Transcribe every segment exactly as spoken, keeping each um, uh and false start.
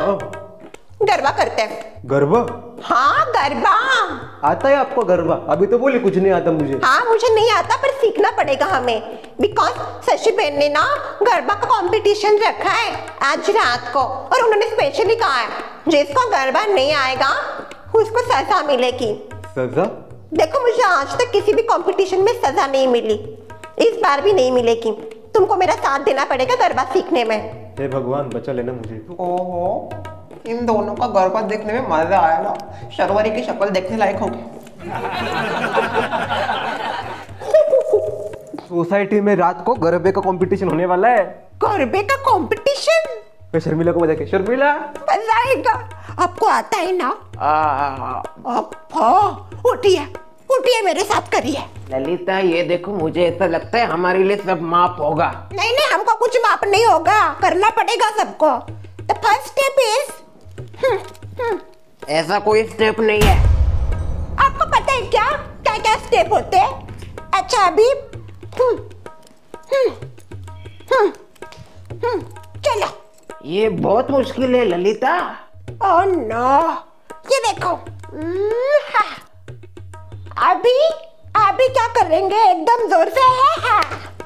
हाँ। गरबा करते हैं। गरबा? हाँ गरबा। आता है आपको गरबा? अभी तो बोले कुछ नहीं आता मुझे। हाँ मुझे नहीं आता पर सीखना पड़ेगा हमें, बिकॉज शशि बहन ने ना गरबा का कंपटीशन रखा है आज रात को, और उन्होंने स्पेशली कहा है जिसको गरबा नहीं आएगा उसको सजा मिलेगी। सजा? देखो मुझे आज तक किसी भी कंपटीशन में सजा नहीं मिली, इस बार भी नहीं मिलेगी। तुमको मेरा साथ देना पड़ेगा गरबा सीखने में। हे भगवान बचा लेना मुझे। ओहो, इन दोनों का गरबा देखने में मजा आएगा, शर्वरी की शक्ल देखने लायक होगी। सोसाइटी में रात को गरबे का कंपटीशन होने वाला है। गरबे का कंपटीशन? मैं शर्मिला को बता के, शर्मिला मजा आएगा, आपको आता है ना? उठिए उठिए मेरे साथ करिए। ललिता ये देखो, मुझे ऐसा लगता है हमारे लिए सब माप होगा। नहीं नहीं हमको कुछ माप नहीं होगा, करना पड़ेगा सबको। The first step is हम्म, हम्म। ऐसा कोई स्टेप नहीं है। आपको पता है क्या क्या क्या स्टेप होते हैं? अच्छा अभी हम्म, हम्म, हम्म, हम्म, चलो। ये बहुत मुश्किल है ललिता। ओह नो, ये देखो। हम्म, हाँ। अभी अभी क्या करेंगे एकदम जोर से है। हाँ।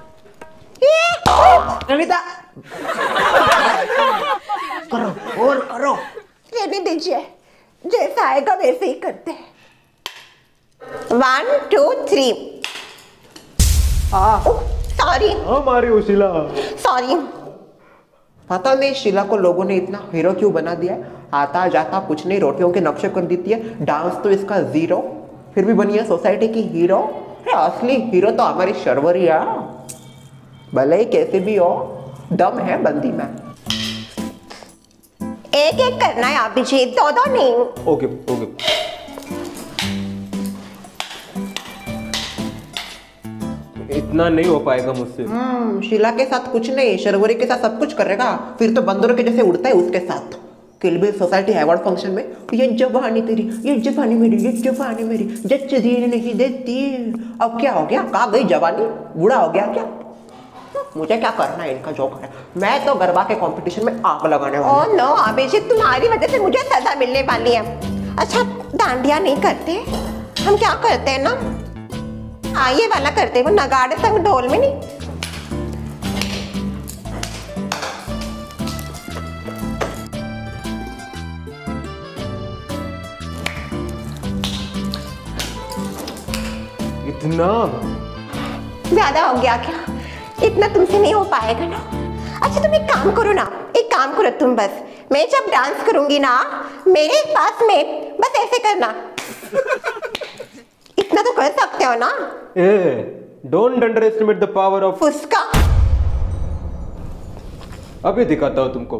ये ललिता करो और करो। रहने दीजिए, जैसा आएगा वैसे ही करते हैं। One two three. सॉरी हमारी उशिला। सॉरी। पता नहीं शीला को लोगों ने इतना हीरो क्यों बना दिया है। आता जाता कुछ नहीं, रोटियों के नक्शे कर देती है, डांस तो इसका जीरो, फिर भी बनी है सोसाइटी की हीरो। असली हीरो तो हमारी शर्वरी है, भले ही कैसे भी हो दम है बंदी में। एक एक करना है अभिजीत, दो दो नहीं। Okay okay. इतना नहीं हो पाएगा मुझसे। हम्म, शीला के साथ कुछ नहीं, शर्वरी के साथ सब कुछ करेगा, फिर तो बंदरों के जैसे उड़ता है उसके साथ। किलबिल सोसाइटी अवार्ड फंक्शन में ये जवानी तेरी, ये जवानी मेरी, ये जवानी मेरी, जच दीन नहीं देती। अब क्या हो गया, कहाँ गई जवानी, बूढ़ा हो गया क्या? मुझे क्या करना है इनका जो है। मैं तो गरबा के कंपटीशन में आग लगाने वाली। ओह नो अभिजीत, तुम्हारी वजह से मुझे सजा मिलने वाली है। अच्छा डांडिया नहीं करते, हम क्या करते हैं ना, हाँ ये वाला करते हैं, वो नगाड़े संग ढोल में नहीं। इतना ज्यादा हो गया क्या? इतना तुमसे नहीं हो पाएगा ना। अच्छा तुम एक काम करो ना, एक काम करो तुम, बस मैं जब डांस करूंगी ना मेरे पास में बस ऐसे करना। इतना तो कर सकते हो ना। ए, don't underestimate the power of फुसका। अभी दिखाता हूँ तुमको।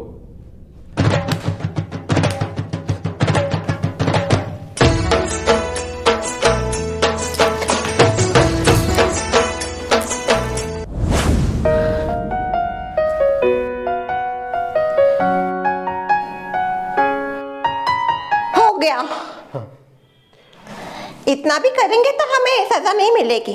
हो गया। इतना भी करेंगे तो हमें सजा नहीं मिलेगी।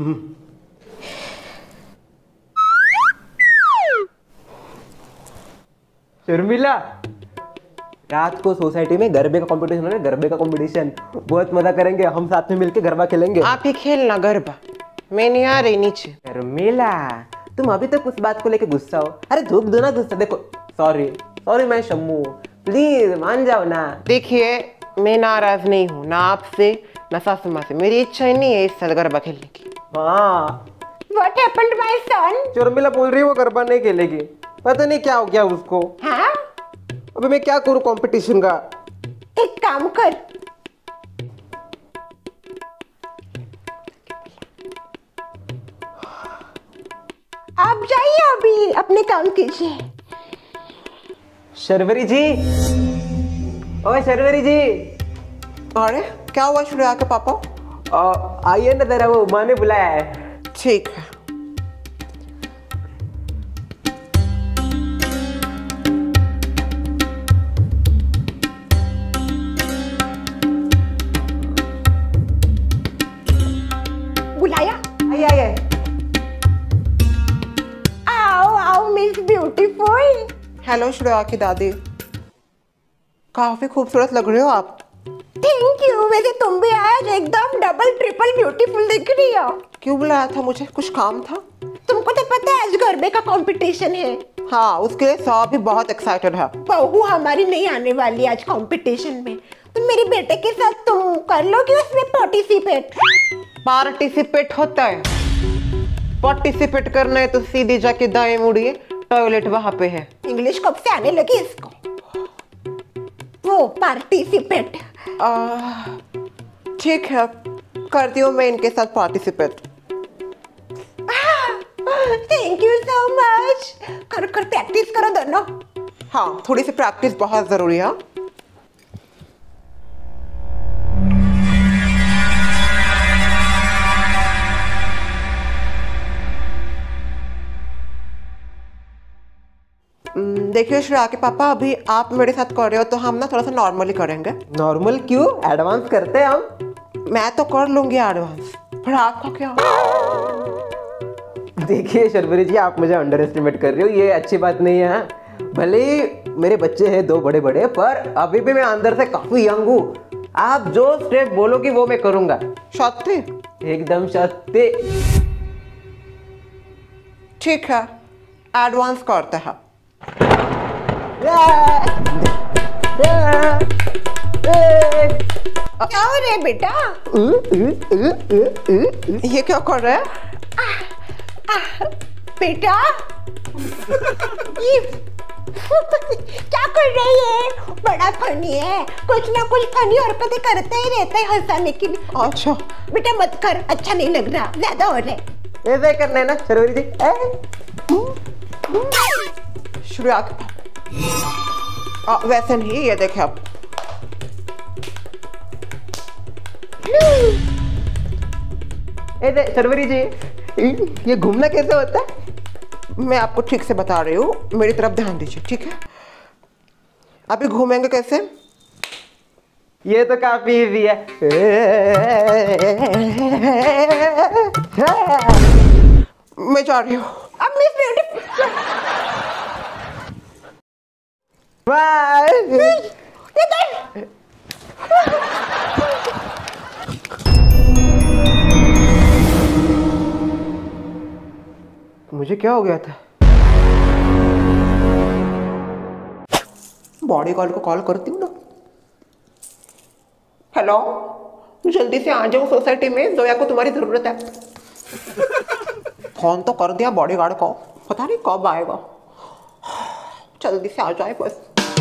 शर्मिला, रात को सोसाइटी में गरबे का कंपटीशन हो रहा है, गरबे का कंपटीशन, बहुत मजा करेंगे, हम साथ में मिलके गरबा खेलेंगे। आप ही खेलना गरबा, मैं नहीं आ रही नीचे। शर्मिला, तुम अभी तक उस बात को लेके गुस्सा हो। अरे धूप दो ना गुस्सा। देखो सॉरी सॉरी मैं शम्मू, प्लीज मान जाओ ना। देखिए मैं नाराज नहीं हूँ ना आपसे ना सासू माँ से, मेरी इच्छा ही नहीं है इस साल गरबा खेलने की। हाँ What happened to my son? Sharmila बोल रही है वो गरबा नहीं खेलेगी, पता नहीं क्या हो गया उसको। हाँ? अभी मैं क्या करूँ कंपटीशन का। एक काम कर, आप जाइए अभी अपने काम कीजिए। शर्वरी जी, ओ शर्वरी जी। अरे क्या हुआ श्रेया के पापा? आ, आइए ना जरा, वो माँ ने बुलाया है। ठीक है। बुलाया? आइए आइए। आओ आओ मिस ब्यूटीफुल। हेलो श्रेया की दादी। काफी खूबसूरत लग रहे हो आप। Thank you. वैसे तुम भी आज एकदम डबल ट्रिपल ब्यूटीफुल दिख रही हो। क्यों बुलाया था मुझे? कुछ काम था? तुमको तो पता है आज गरबे का कंपटीशन है। हाँ, उसके लिए सब भी बहुत एक्साइटेड है। बहू हमारी नहीं आने वाली आज कंपटीशन में, तो मेरे बेटे के साथ तुम कर लोगे उसमें पार्टिसिपेट? पार्टिसिपेट होता है? पार्टिसिपेट करना है तो सीधी जाके दाएं मुड़िए, टॉयलेट वहां पे है। इंग्लिश कब से आने लगी इसको? वो पार्टिसिपेट। ठीक है, करती हूँ मैं इनके साथ participate. Thank you so much. कर कर प्रैक्टिस करो दोनों। हाँ, थोड़ी सी प्रैक्टिस बहुत जरूरी है। देखिए श्रेया के पापा, अभी आप मेरे साथ कर रहे हो तो हम ना थोड़ा सा नॉर्मली करेंगे। नॉर्मल क्यों? एडवांस करते हैं हम। मैं तो कर लूंगी एडवांस, पर आपका क्या? देखिए शर्वरी जी, आप मुझे अंडर एस्टिमेट कर रहे हो, ये अच्छी बात नहीं है। भले ही मेरे बच्चे हैं दो बड़े बड़े, पर अभी भी मैं अंदर से काफी यंग हूँ। आप जो स्टेप बोलोगी वो मैं करूंगा। सत्य? एकदम सत्य। ठीक है, एडवांस करते हैं। क्या हो रहा है बेटा? ये क्या कर रहे हैं? बेटा ये क्या कर रही है? बड़ा फनी है, कुछ ना कुछ फनी हरकतें करता ही रहता है हंसाने के लिए। अच्छा बेटा मत कर, अच्छा नहीं लग रहा, ज्यादा हो रहा है। ऐसे ही करना है ना शर्वरी जी। श्रेया के पापा, आ, वैसे नहीं, ये देखे आप। ऐसे शर्वरी जी, ये घूमना कैसे होता है? मैं आपको ठीक से बता रही हूँ, मेरी तरफ ध्यान दीजिए, ठीक है? अभी घूमेंगे कैसे? ये तो काफी इजी है। मैं जा रही हूँ। अब मिस ब्यूटीफुल मुझे क्या हो गया था? बॉडी गार्ड को कॉल करती हूँ ना। हेलो, जल्दी से आ जाओ सोसाइटी में, जोया को तुम्हारी जरूरत है। फोन तो कर दिया बॉडी गार्ड को, पता नहीं कब आएगा। जल्दी से आ जाए बस।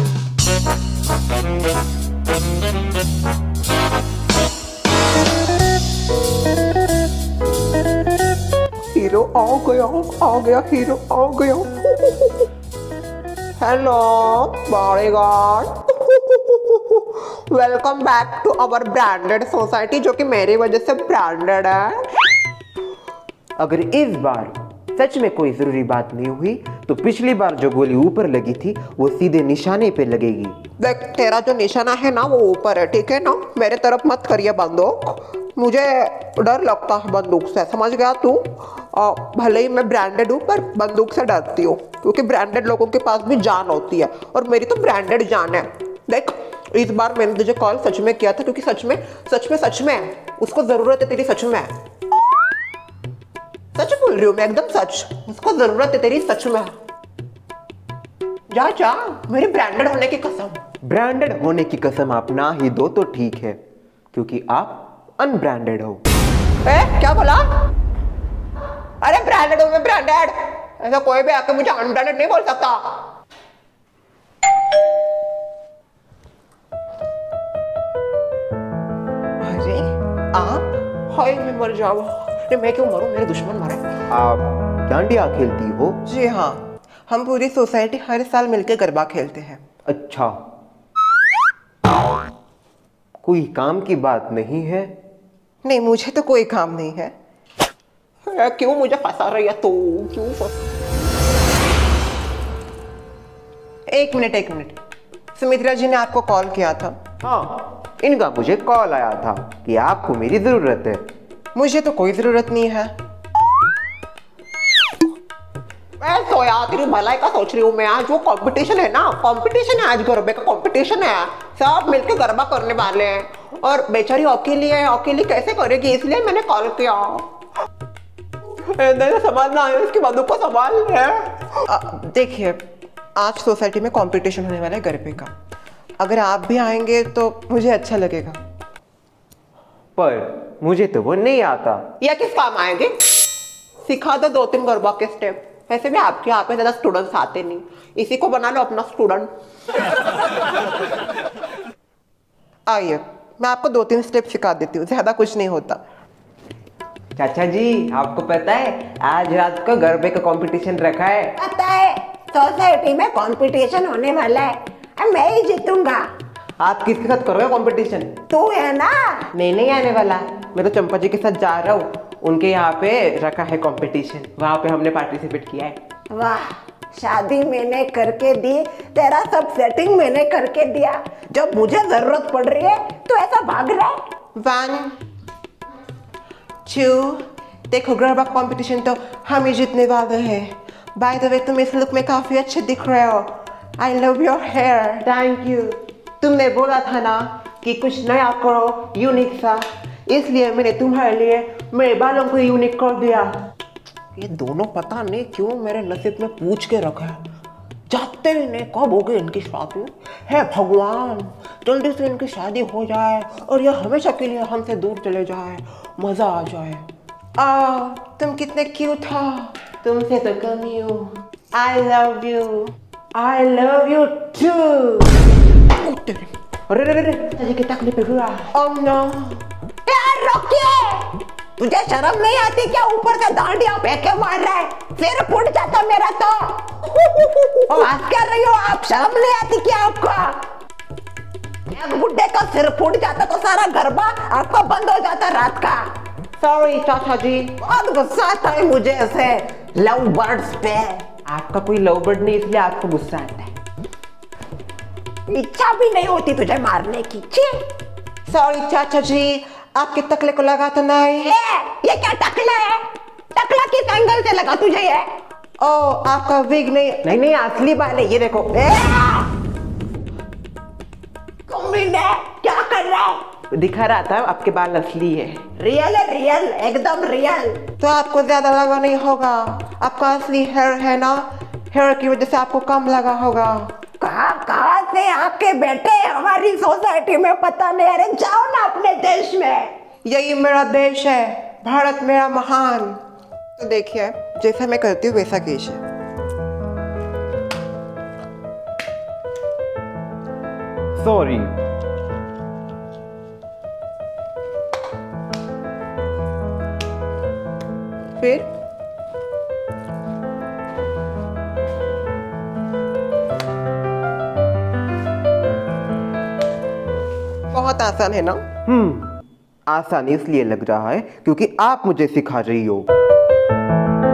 हीरो आ गया, आ गया हीरो आ गया। Hello bodyguard, welcome back to our branded society, जो कि मेरी वजह से ब्रांडेड है। अगर इस बार सच में कोई जरूरी बात नहीं हुई तो पिछली बार जो गोली ऊपर लगी थी वो सीधे निशाने पे लगेगी। देख, तेरा जो निशाना है ना वो ऊपर है, ठीक है ना? मेरे तरफ मत करिए बंदूक, मुझे डर लगता है बंदूक से, समझ गया तू? और भले ही मैं ब्रांडेड हूँ पर बंदूक से डरती हूँ, क्योंकि ब्रांडेड लोगों के पास भी जान होती है और मेरी तो ब्रांडेड जान है। देख, इस बार मैंने तुझे कॉल सच में किया था, क्योंकि सच में सच में सच में उसको जरूरत है तेरी, सच में सच बोल रही हूँ मैं, एकदम सच, उसको जरूरत है तेरी, सच में। जा जा, मेरी ब्रांडेड होने की कसम। ब्रांडेड होने की कसम आप ना ही दो तो ठीक है, क्योंकि आप अनब्रांडेड हो। ए, क्या बोला? अरे ब्रांडेड हूँ मैं, ब्रांडेड। ऐसा कोई भी आके मुझे अनब्रांडेड नहीं बोल सकता। अरे आप, हाय मैं मर जाऊँ। नहीं, मैं क्यों मरूं, मेरे दुश्मन मरे। आप डांडिया खेलती हो? जी हाँ, हम पूरी सोसाइटी हर साल मिलकर गरबा खेलते हैं। अच्छा, कोई काम की बात नहीं है? नहीं, मुझे तो कोई काम नहीं है। अरे क्यों मुझे फंसा रही है तू, क्यों फंसा? एक मिनट एक मिनट, सुमित्रा जी ने आपको कॉल किया था? हाँ, इनका मुझे कॉल आया था कि आपको मेरी जरूरत है। मुझे तो कोई जरूरत नहीं है। मैं तो यार तेरी भलाई का सोच रही हूँ मैं। आज वो कंपटीशन है ना, कंपटीशन है आज, गरबे का कंपटीशन है। सब मिलके गरबा करने वाले हैं और बेचारी अकेली है, अकेली कैसे करेगी, इसलिए मैंने कॉल किया। संभालना है इसकी बातों को संभाल है। देखिए आज सोसाइटी में कंपटीशन होने वाला है गरबे का, अगर आप भी आएंगे तो मुझे अच्छा लगेगा। पर मुझे तो वो नहीं आता। या किस काम आएंगे? सिखा दो दो तीन गरबा के स्टेप। वैसे भी आपके यहाँ पे ज्यादा स्टूडेंट्स आते नहीं, इसी को बना लो अपना स्टूडेंट। आइए मैं आपको दो तीन स्टेप सिखा देती हूँ, ज्यादा कुछ नहीं होता। चाचा जी आपको पता है आज रात को गरबे का कंपटीशन रखा है। पता है, सोसाइटी में कंपटीशन होने वाला है, अब मैं ही जीतूंगा। आप किसके साथ करोगे कंपटीशन? तू है ना? नहीं नहीं आने वाला, मैं तो चंपा जी के साथ जा रहा हूँ। उनके यहाँ पे रखा है कंपटीशन, वहाँ पे हमने पार्टिसिपेट किया है। वाह, शादी मैंने करके दी, तेरा सब सेटिंग मैंने करके दिया, जब मुझे जरूरत पड़ रही है तो ऐसा भाग रहा है। वन टू, देखो गरबा कंपटीशन तो हम ही जीतने वाले हैं। बाय द वे तुम इस लुक में काफी अच्छे दिख रहे हो। I love your hair. Thank you. तुमने बोला था ना कि कुछ नया करो, यूनिक सा, इसलिए मैंने तुम्हारे लिए मेरे बालों को यूनिक कर दिया। ये दोनों पता नहीं क्यों मेरे नसीब में पूछ के रखा है, जाते ही नहीं कब होगी इनकी शादी। हे भगवान जल्दी से इनकी शादी हो जाए और ये हमेशा के लिए हमसे दूर चले जाए, मजा आ जाए। आ तुम कितने क्यूट हो। तुमसे तो कम ही हूँ। I love you. I love you too. अरे अरे अरे अरे की तकलीफ हुआ। ओह नो यार रोकिए, तुझे शर्म नहीं आती क्या? ऊपर से दांडिया फेंके मार रहा है, सिर फूट जाता मेरा तो। और बात कर रही हो आप, शर्म नहीं आती क्या आपको? एक बुड्ढे का सिर फूट जाता तो सारा गरबा आपका बंद हो जाता रात का। सॉरी चाचा जी। बहुत गुस्सा आता है मुझे ऐसे लव बर्ड्स पे। आपका कोई लव बर्ड नहीं, इसलिए आपको गुस्सा आता है। इच्छा भी नहीं होती तुझे मारने की। छी। सॉरी चाचा जी, आपके टकले को लगा तो नहीं? ये, ये क्या टकला है? टकला किस एंगल से लगा तुझे ये? ओ आपका विग नहीं? नहीं नहीं असली बाल है, ये देखो। कमीने, क्या कर रहा है? दिखा रहा था आपके बाल असली है। रियल है, रियल, एकदम रियल। तो आपको ज्यादा लगा नहीं होगा, आपका असली हेयर है ना, हेयर की वजह से आपको कम लगा होगा। कहाँ कहाँ से आके बैठे हमारी सोसाइटी में पता नहीं। अरे जाओ ना अपने देश में। यही मेरा देश है, भारत मेरा महान। तो देखिए जैसा मैं करती हूँ वैसा कीजिए। सॉरी। फिर बहुत आसान है ना? हम्म आसान इसलिए लग रहा है क्योंकि आप मुझे सिखा रही हो।